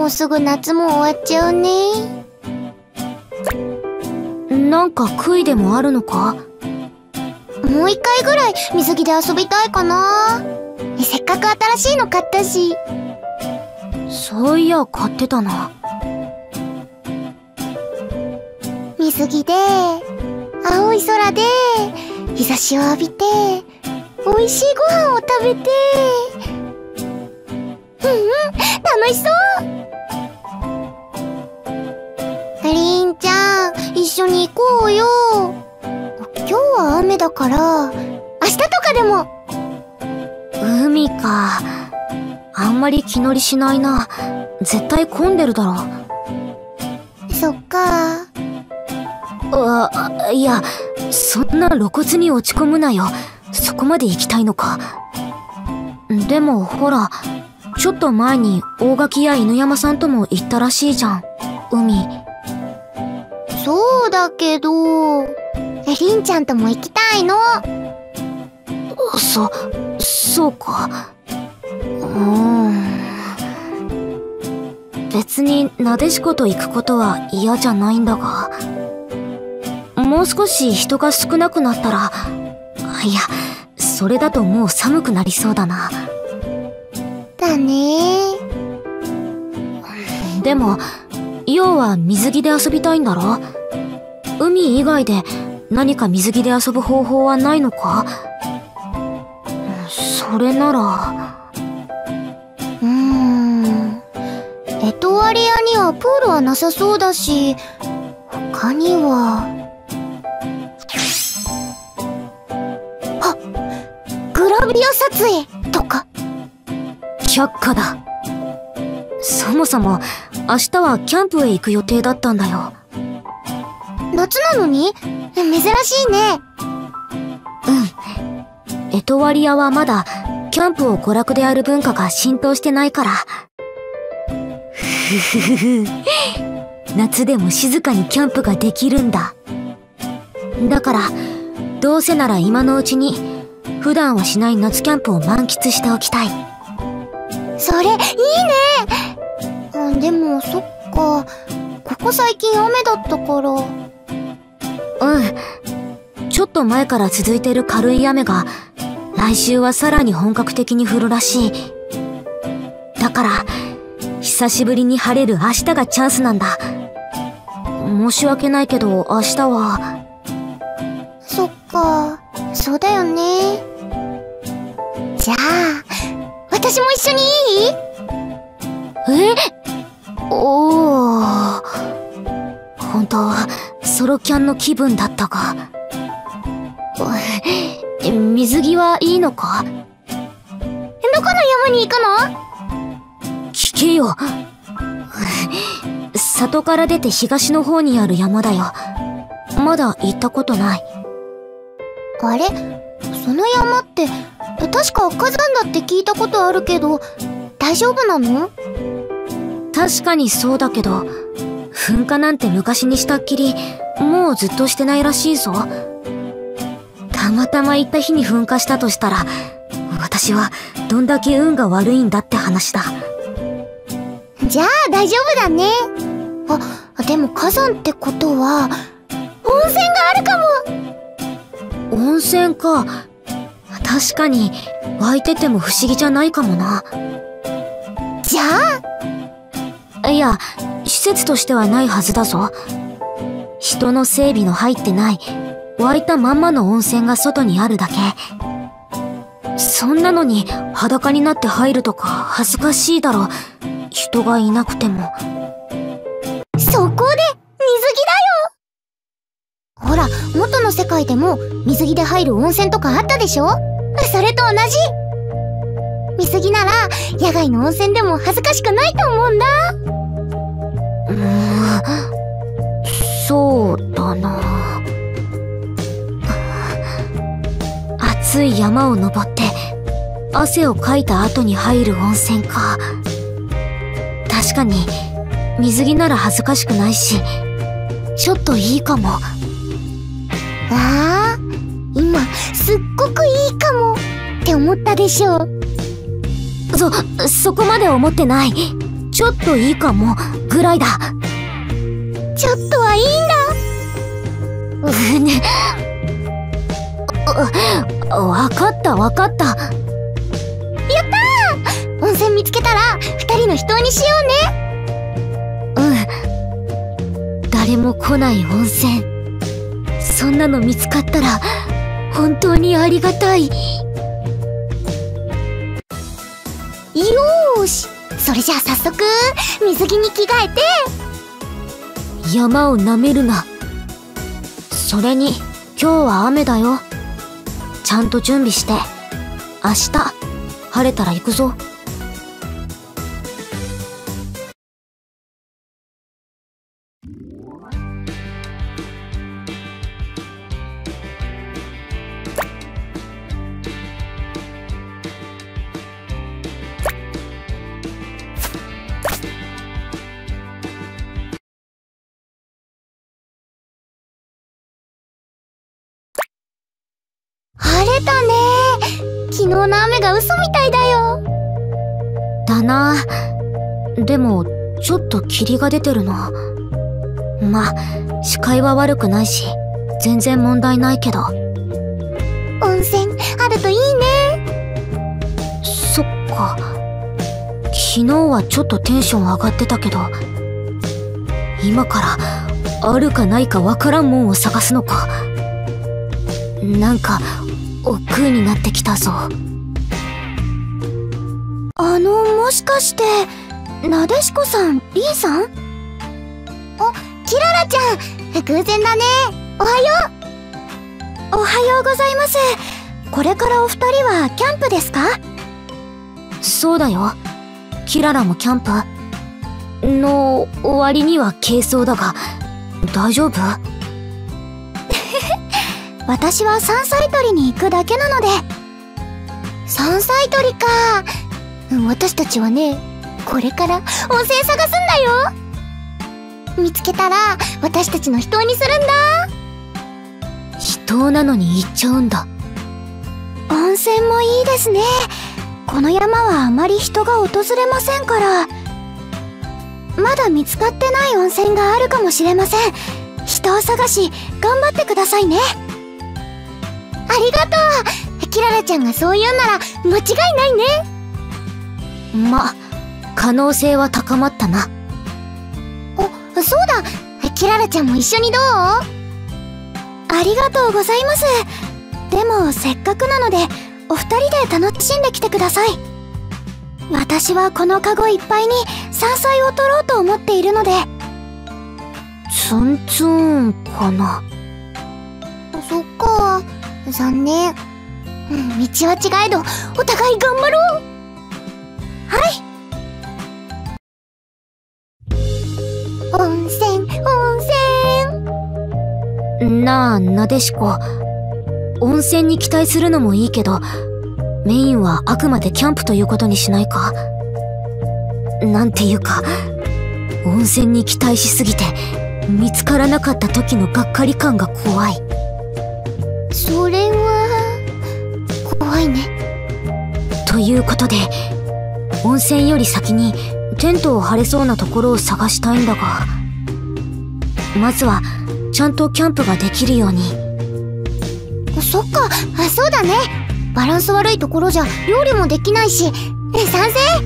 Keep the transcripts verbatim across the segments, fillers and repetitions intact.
うすぐ夏も終わっちゃうね。 なんか悔いでもあるのか？ もう一回ぐらい水着で遊びたいかな。せっかく新しいの買ったし。 そういや買ってたな。 水着で青い空で日差しを浴びて美味しいご飯を食べて、うんうん楽しそう。りんちゃん一緒に行こうよ。今日は雨だから明日とかでも。 海か。あんまり気乗りしないな。絶対混んでるだろ。 そっか。 あ、いや、そんな露骨に落ち込むなよ。そこまで行きたいのか。でもほら、ちょっと前に大垣や犬山さんとも行ったらしいじゃん、海。 そうだけど、りんちゃんとも行きたいの。 そ、そうか。うーん。別になでしこと行くことは嫌じゃないんだが、もう少し人が少なくなったら、いや、それだともう寒くなりそうだな。 だね。 でも、要は水着で遊びたいんだろ？海以外で何か水着で遊ぶ方法はないのか？それなら… うーん。エトワリアにはプールはなさそうだし、他には…あ、グラビア撮影とか。 却下だ。そもそも明日はキャンプへ行く予定だったんだよ。 夏なのに？珍しいね。 うん。エトワリアはまだキャンプを娯楽でやる文化が浸透してないから。ふふふふ。夏でも静かにキャンプができるんだ。だから、どうせなら今のうちに普段はしない夏キャンプを満喫しておきたい。 それいいね。あ、でもそっか、ここ最近雨だったから。 うん。ちょっと前から続いてる軽い雨が来週はさらに本格的に降るらしい。だから久しぶりに晴れる明日がチャンスなんだ。申し訳ないけど明日は… そっか、そうだよね。じゃあ私も一緒にいい？ え？おー。本当はソロキャンの気分だったが。水着はいいのか？ どこの山に行くの？ 聞けよ。里から出て東の方にある山だよ。まだ行ったことない。 あれ？その山って確か火山だって聞いたことあるけど、大丈夫なの？ 確かにそうだけど、噴火なんて昔にしたっきりもうずっとしてないらしいぞ。たまたま行った日に噴火したとしたら、私はどんだけ運が悪いんだって話だ。 じゃあ大丈夫だね。あ、でも火山ってことは温泉があるかも。 温泉か。確かに湧いてても不思議じゃないかもな。 じゃあ…いや、施設としてはないはずだぞ。人の整備の入ってない湧いたまんまの温泉が外にあるだけ。そんなのに裸になって入るとか恥ずかしいだろ。人がいなくても。 そこで水着だよ。ほら、元の世界でも水着で入る温泉とかあったでしょ？それと同じ。水着なら野外の温泉でも恥ずかしくないと思うんだ。 うーん、そうだな。暑い山を登って汗をかいた後に入る温泉か。確かに水着なら恥ずかしくないし、ちょっといいかも。 ああ、今すっごくいいかもって思ったでしょ。 そ、そこまで思ってない。 ちょっといいかもぐらいだ。 ちょっとはいいんだ。 うね。わかったわかった。やったー！温泉見つけたら二人の秘湯にしようね。うん。誰も来ない温泉。そんなの見つかったら本当にありがたい。よーし、それじゃあ早速水着に着替えて。 山を舐めるな。それに今日は雨だよ。ちゃんと準備して明日晴れたら行くぞ。 晴れたね。昨日の雨が嘘みたいだよ。 だな。でもちょっと霧が出てるな。ま、視界は悪くないし全然問題ないけど。 温泉あるといいね。 そっか。昨日はちょっとテンション上がってたけど、今からあるかないかわからんもんを探すのか。なんか億劫になってきたぞ。 あの、もしかしてなでしこさん、リーさん？あ、キララちゃん、偶然だね。おはよう。おはようございます。これからお二人はキャンプですか？ そうだよ。キララもキャンプの終わりには軽装だが大丈夫？ 私は山菜採りに行くだけなので。山菜採りか。私たちはね、これから温泉探すんだよ。見つけたら私たちの秘湯にするんだ。 秘湯なのに行っちゃうんだ。 温泉もいいですね。この山はあまり人が訪れませんから。まだ見つかってない温泉があるかもしれません。秘湯探し頑張ってくださいね。ありがとう。キララちゃんがそう言うなら間違いないね。 ま、可能性は高まったな。 お、そうだ。キララちゃんも一緒にどう？ありがとうございます。でもせっかくなのでお二人で楽しんできてください。私はこのカゴいっぱいに山菜を取ろうと思っているので。 ツンツンかな。 そっか。残念。うん、道は違えどお互い頑張ろう。はい。温泉温泉。 なあ、なでしこ。温泉に期待するのもいいけどメインはあくまでキャンプということにしないか？なんていうか、温泉に期待しすぎて見つからなかった時のがっかり感が怖い。 それは怖いね。 ということで温泉より先にテントを張れそうなところを探したいんだが、まずはちゃんとキャンプができるように。 そっか。あ、そうだね。バランス悪いところじゃ料理もできないし。え、賛成？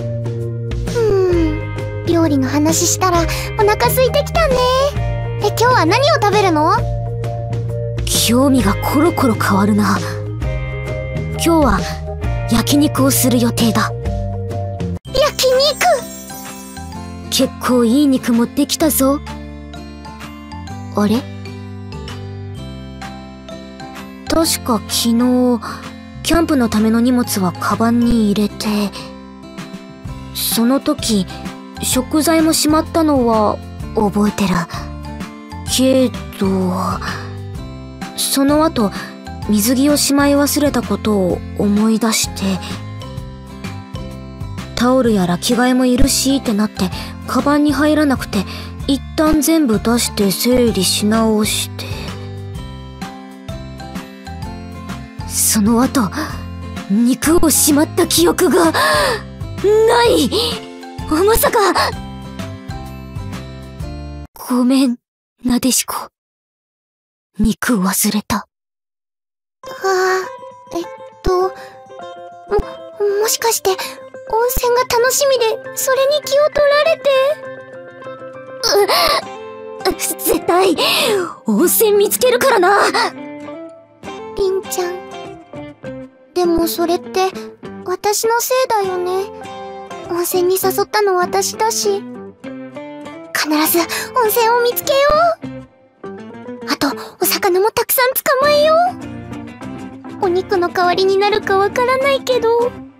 うーん、料理の話したらお腹空いてきたね。え、今日は何を食べるの？ 興味がコロコロ変わるな。今日は焼肉をする予定だ。 焼肉？ 結構いい肉持ってきたぞ。あれ？確か昨日キャンプのための荷物はカバンに入れて、その時食材もしまったのは覚えてるけど、その後水着をしまい忘れたことを思い出して、タオルやら着替えもいるしってなってカバンに入らなくて、一旦全部出して整理し直して、その後肉をしまった記憶がない。 まさか。ごめん、なでしこ。肉忘れた。 ああ、えっと、も、もしかして、温泉が楽しみで、それに気を取られて。 う、絶対、温泉見つけるからな。 りんちゃん。でもそれって、私のせいだよね。温泉に誘ったの私だし。必ず温泉を見つけよう。あと、お魚もたくさん捕まえよう。お肉の代わりになるかわからないけど。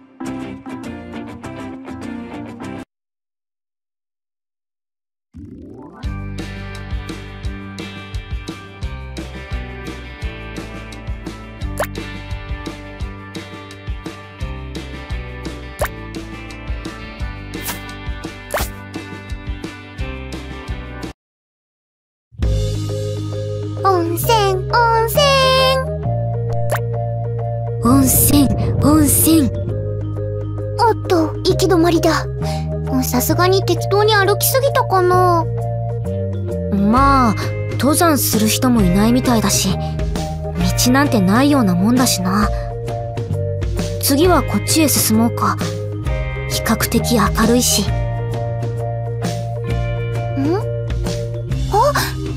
温泉、温泉。 温泉、温泉。 おっと、行き止まりだ。さすがに適当に歩きすぎたかな。 まあ、登山する人もいないみたいだし、道なんてないようなもんだしな。次はこっちへ進もうか。比較的明るいし。ん？ あ！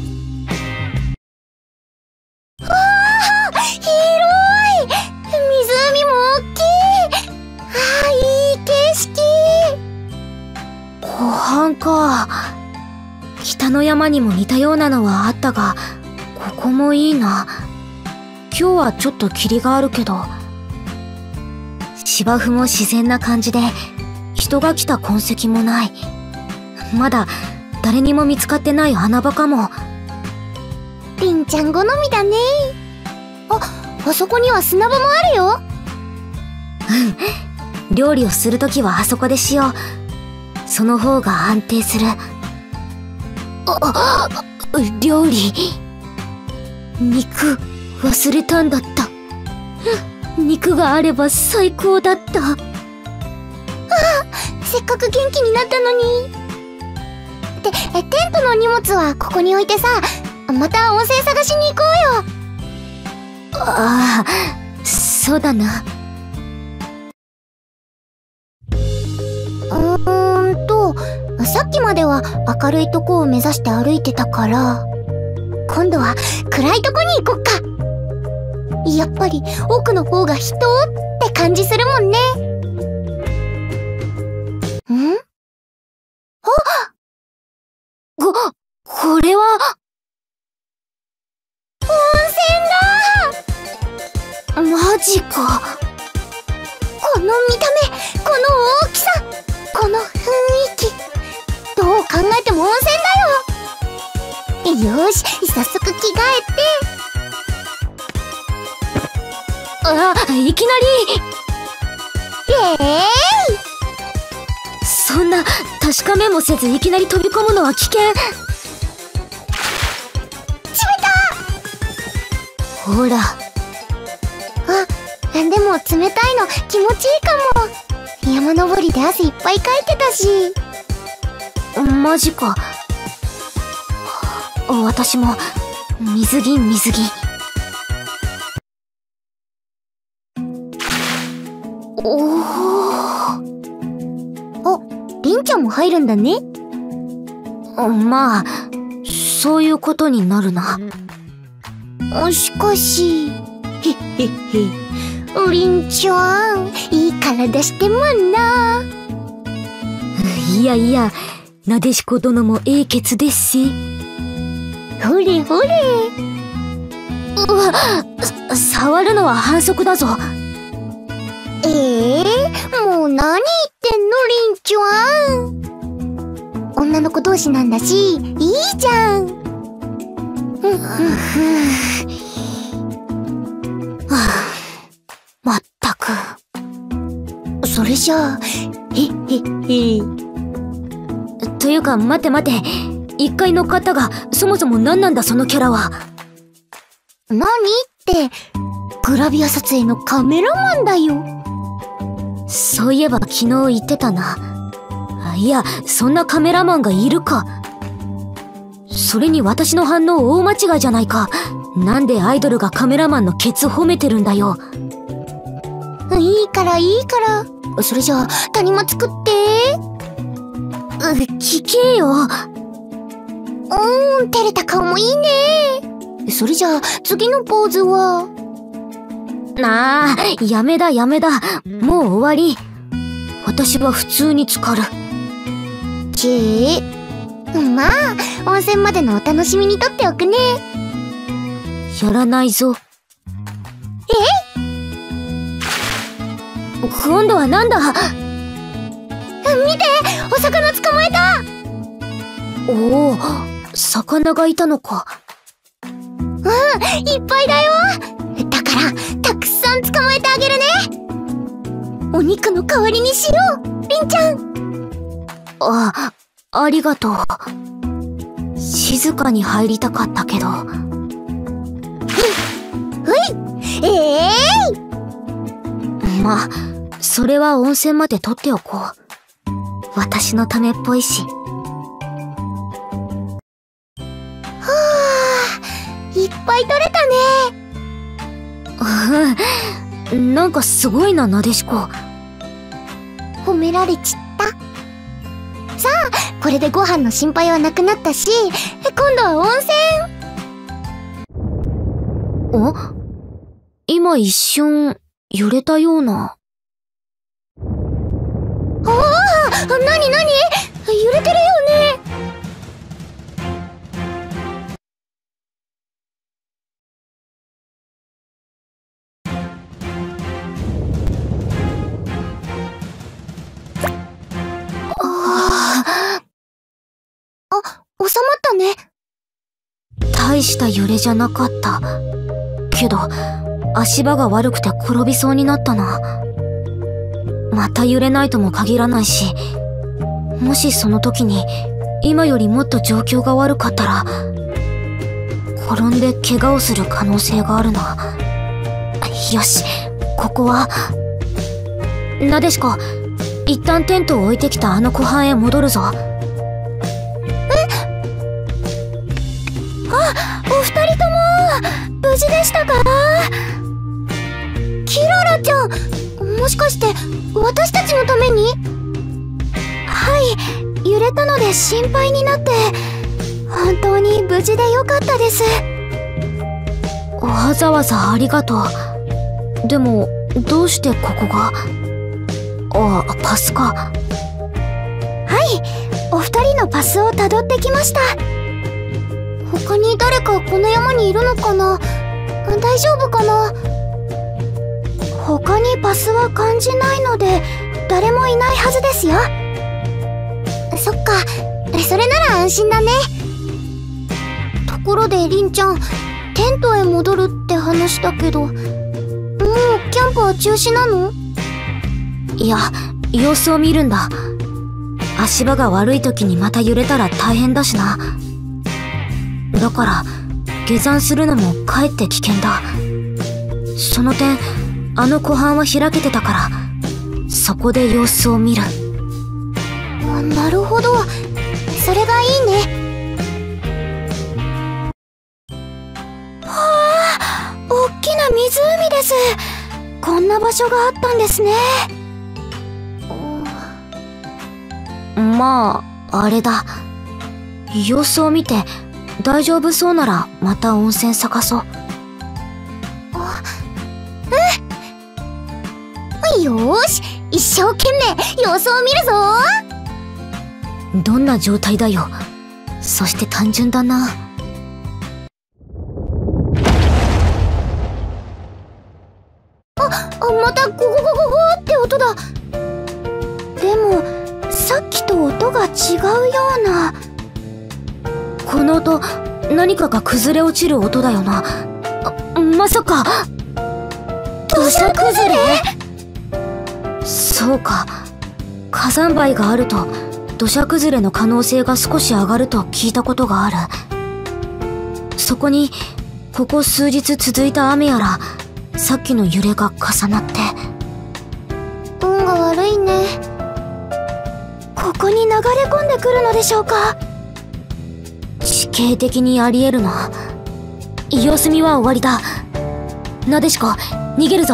広い！湖も大きい！ああ、いい景色！ 湖畔か。北の山にも似たようなのはあったが、ここもいいな。今日はちょっと霧があるけど。芝生も自然な感じで、人が来た痕跡もない。まだ誰にも見つかってない穴場かも。 りんちゃん好みだね。あ、あそこには砂場もあるよ。 うん。料理をするときはあそこでしよう。その方が安定する。あ、料理。肉、忘れたんだった。肉があれば最高だった。ああ、 せっかく元気になったのに。で、え、テントの荷物はここに置いてさ、また温泉探しに行こうよ。 ああ、そうだな。 うーんと、さっきまでは明るいとこを目指して歩いてたから、今度は暗いとこに行こっか。やっぱり奥の方が人って感じするもんね。ん？あ！ こ、これは… 温泉だ！ マジか。 この見た目、この大きさ、この雰囲気。どう考えても温泉だよ。よし、早速着替えて。 あ、いきなりイエーイ！ そんな確かめもせずいきなり飛び込むのは危険。 冷た！ ほら。 あ、でも冷たいの気持ちいいかも。山登りで汗いっぱいかいてたし。 マジか。私も水着水着。おお。あ、りんちゃんも入るんだね。まあ、そういうことになるな。 しかし、へっへっへ。りんちゃん、いい体してもんな。 いやいや、なでしこ殿もええケツですし。 ほれほれ。 うわ、触るのは反則だぞ。 ええー、もう何言ってんの、りんちゃん。女の子同士なんだし、いいじゃん。ふんふんふん。はあ、まったく。それじゃあ、へっへっへ。 というか、待て待て。一回乗っかったが、そもそも何なんだそのキャラは。 何って、グラビア撮影のカメラマンだよ。 そういえば昨日言ってたな。 いや、そんなカメラマンがいるか。それに私の反応大間違いじゃないか。なんでアイドルがカメラマンのケツ褒めてるんだよ。 いいからいいから。それじゃあ、谷間作って。 う、聞けよ。 うーん、照れた顔もいいね。それじゃあ、次のポーズは。 なあ、やめだやめだ。もう終わり。私は普通に浸かる。 ちぇ。まあ、温泉までのお楽しみにとっておくね。 やらないぞ。 え？ 今度はなんだ？ 見て！お魚捕まえた！ おお、魚がいたのか。 うん、いっぱいだよ。だから、たくさん捕まえてあげるね。お肉の代わりにしよう、りんちゃん。 あ、ありがとう。静かに入りたかったけど。 ふい、ええー、ま、それは温泉まで取っておこう。私のためっぽいし。 はあ、いっぱい取れたね。うん、なんかすごいな、なでしこ。 褒められちった。さあ、これでご飯の心配はなくなったし、今度は温泉。 お？今一瞬、揺れたような。 ああ、なになに？揺れてるよね。あ、収まったね。 大した揺れじゃなかった。けど、足場が悪くて転びそうになったな。また揺れないとも限らないし、もしその時に今よりもっと状況が悪かったら、転んで怪我をする可能性があるな。よし、ここは。なでしこ、一旦テントを置いてきたあの湖畔へ戻るぞ。 え？あ、お二人とも無事でしたか？キララちゃん、もしかして私たちのために？はい、揺れたので心配になって。本当に無事でよかったです。 わざわざありがとう。でもどうしてここが？あ、パスか。 はい、お二人のパスをたどってきました。他に誰かこの山にいるのかな？大丈夫かな？他にパスは感じないので誰もいないはずですよ。そっか、それなら安心だね。ところでりんちゃん、テントへ戻るって話だけど、もうキャンプは中止なの？ いや、様子を見るんだ。足場が悪い時にまた揺れたら大変だしな。だから下山するのもかえって危険だ。その点あの湖畔は開けてたから、そこで様子を見る。 なるほど、それがいいね。はあ、おっきな湖です。こんな場所があったんですね。 まあ、あれだ。様子を見て大丈夫そうならまた温泉探そう。 うん。よーし、一生懸命様子を見るぞ。 どんな状態だよ。そして単純だな。 あ、あ、またゴゴゴゴゴって音だ。でもさっきと音が違うような。 この音、何かが崩れ落ちる音だよな。まさか土砂崩れ？ そうか、火山灰があると土砂崩れの可能性が少し上がると聞いたことがある。そこにここ数日続いた雨やらさっきの揺れが重なって。 運が悪いね。ここに流れ込んでくるのでしょうか。 地形的にありえるな。様子見は終わりだ。なでしこ、逃げるぞ。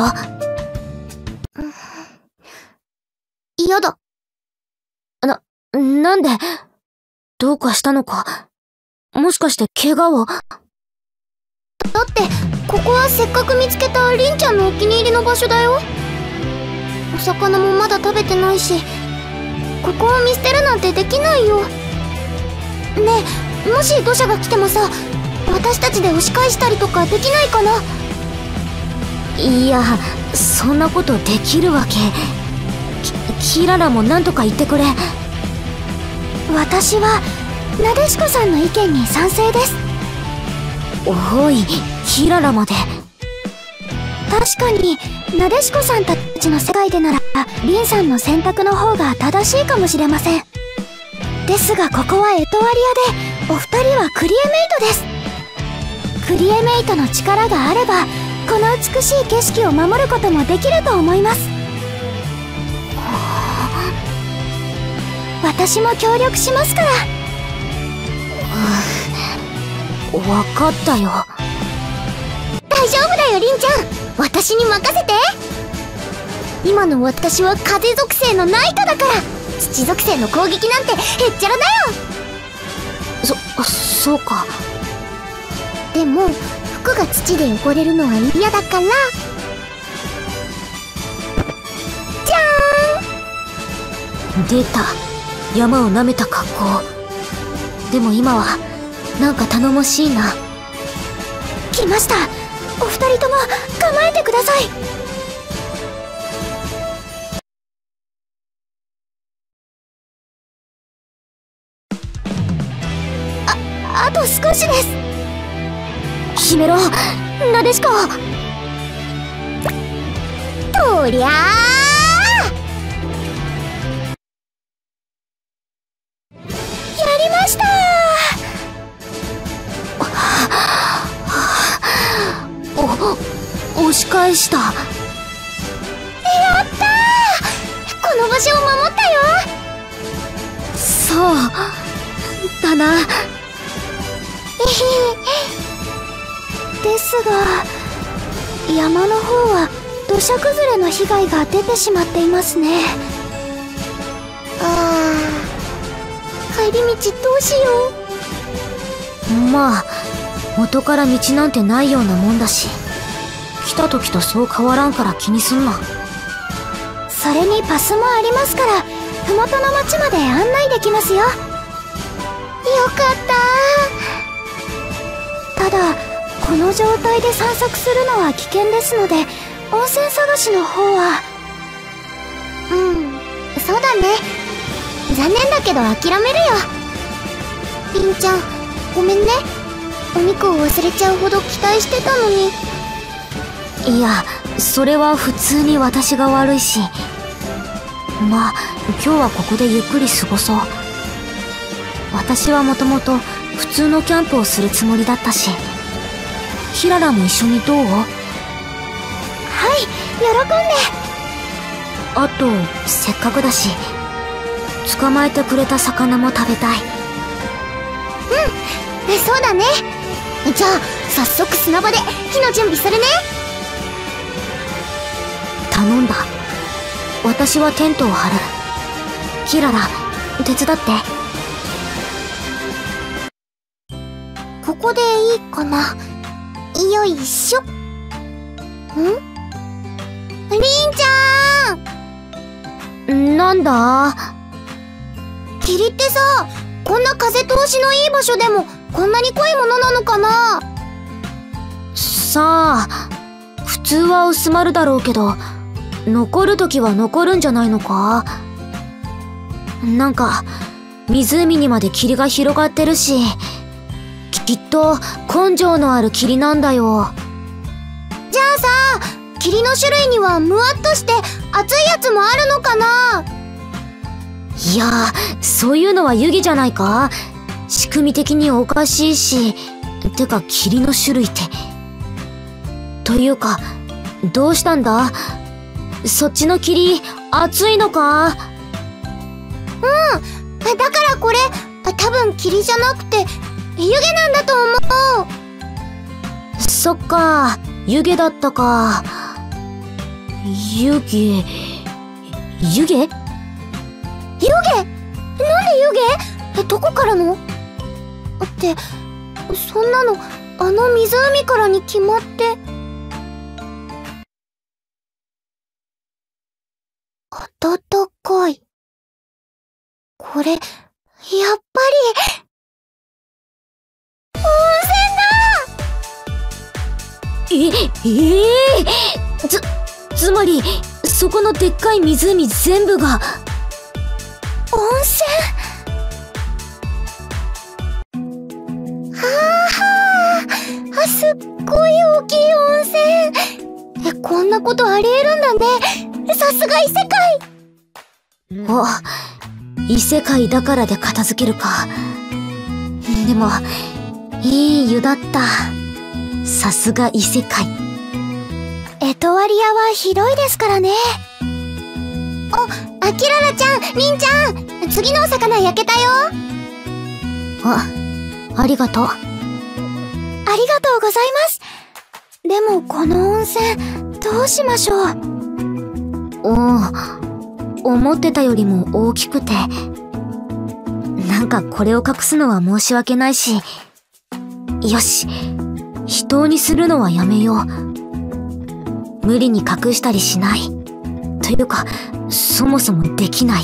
嫌だ。 な、なんで？どうかしたのか？もしかして怪我を？だって、ここはせっかく見つけたりんちゃんのお気に入りの場所だよ。お魚もまだ食べてないし、ここを見捨てるなんてできないよ。ねえ、もし土砂が来てもさ、私たちで押し返したりとかできないかな？ いや、そんなことできるわけ。キ、キララも何とか言ってくれ。 私はなでしこさんの意見に賛成です。 おい、キララまで。 確かになでしこさんたちの世界でならリンさんの選択の方が正しいかもしれません。ですがここはエトワリアで、お二人はクリエメイトです。クリエメイトの力があればこの美しい景色を守ることもできると思います。私も協力しますから。 分かったよ。 大丈夫だよ、りんちゃん。私に任せて。今の私は風属性のナイトだから、土属性の攻撃なんてへっちゃらだよ。 そ、そうか。 でも服が土で汚れるのは嫌だから、じゃーん。 出た。山を舐めた格好。でも今はなんか頼もしいな。 来ました。お二人とも構えてください。あ、あと少しです。 姫ろ、なでしこ。 とりゃあやりました。 お、押し返した。やったー。この場所を守ったよ。 そうだな。 ですが山の方は土砂崩れの被害が出てしまっていますね。あー、帰り道どうしよう。まあ元から道なんてないようなもんだし、来た時とそう変わらんから気にすんな。 それにパスもありますから、麓の町まで案内できますよ。よかったー。ただこの状態で散策するのは危険ですので、温泉探しの方は。うん、そうだね。残念だけど諦めるよ。りんちゃん、ごめんね。お肉を忘れちゃうほど期待してたのに。 いや、それは普通に私が悪いし。まあ今日はここでゆっくり過ごそう。私はもともと普通のキャンプをするつもりだったし。キララも一緒にどう？ はい、喜んで。 あとせっかくだし捕まえてくれた魚も食べたい。 うん、そうだね。じゃあ早速砂場で火の準備するね。 頼んだ。私はテントを張る。キララ、手伝って。 ここでいいかな。よいしょ。ん？りんちゃんなんだ？ 霧ってさ、こんな風通しのいい場所でもこんなに濃いものなのかな？ さあ、普通は薄まるだろうけど、残るときは残るんじゃないのか？なんか湖にまで霧が広がってるし、きっと根性のある霧なんだよ。 じゃあさ、霧の種類にはムワっとして熱いやつもあるのかな？ いやー、そういうのは湯気じゃないか？仕組み的におかしいし。てか霧の種類って。というか、どうしたんだ？そっちの霧熱いのか？ うん、 だからこれ、多分霧じゃなくて、湯気なんだと思う。 そっか、湯気だったか。湯気、湯気？湯気？ なんで湯気？え、どこからの？って、そんなの、あの湖からに決まって。暖かい。これ、やっぱり、温泉だ！ え、ええー、つ、つまり、そこのでっかい湖全部が、 温泉？はあ、あ、すっごい大きい温泉。え、こんなことありえるんだね。さすが異世界。 お、異世界だからで片付けるか。でも、いい湯だった。さすが異世界。 エトワリアは広いですからね。あ、キララちゃん、リンちゃん、次のお魚焼けたよ。 あ、ありがとう。 ありがとうございます。でもこの温泉、どうしましょう。 おお、思ってたよりも大きくて、なんかこれを隠すのは申し訳ないし、よし、秘湯にするのはやめよう。無理に隠したりしない。というか、そもそもできない。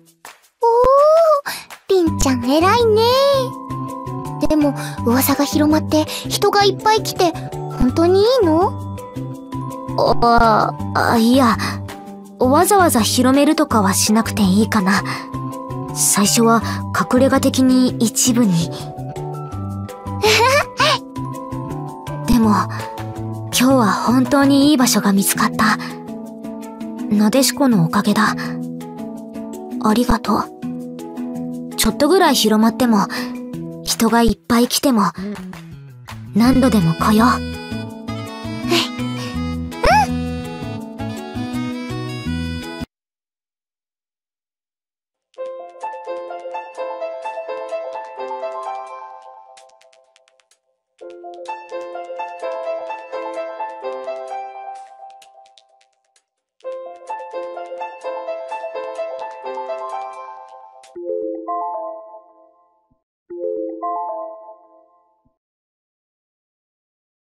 おー、リンちゃん偉いね。でも、噂が広まって人がいっぱい来て、本当にいいの？ ああ、いや、わざわざ広めるとかはしなくていいかな。最初は隠れ家的に一部に。でも、今日は本当にいい場所が見つかった。なでしこのおかげだ。ありがとう。ちょっとぐらい広まっても、人がいっぱい来ても、何度でも来よう。